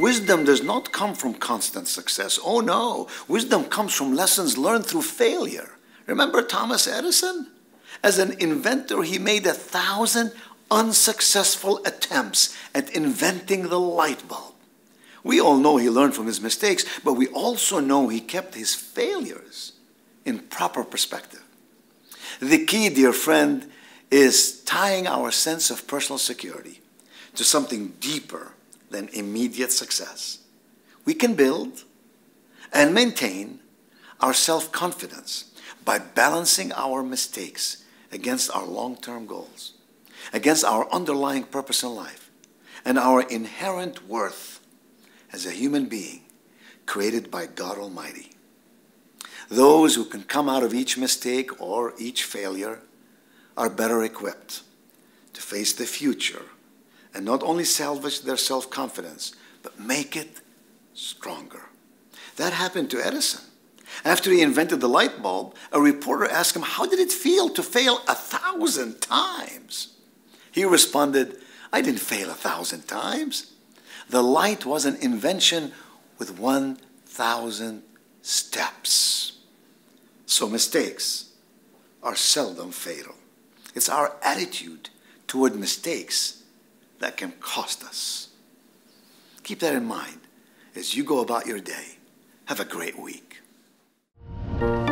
Wisdom does not come from constant success. Oh no, wisdom comes from lessons learned through failure. Remember Thomas Edison? As an inventor, he made 1,000 unsuccessful attempts at inventing the light bulb. We all know he learned from his mistakes, but we also know he kept his failures in proper perspective. The key, dear friend, is tying our sense of personal security to something deeper than immediate success. We can build and maintain our self-confidence by balancing our mistakes against our long-term goals, against our underlying purpose in life, and our inherent worth as a human being created by God Almighty. Those who can come out of each mistake or each failure are better equipped to face the future and not only salvage their self-confidence, but make it stronger. That happened to Edison. After he invented the light bulb, a reporter asked him, how did it feel to fail 1,000 times? He responded, I didn't fail 1,000 times. The light was an invention with 1,000 steps. So mistakes are seldom fatal. It's our attitude toward mistakes that can cost us. Keep that in mind as you go about your day. Have a great week.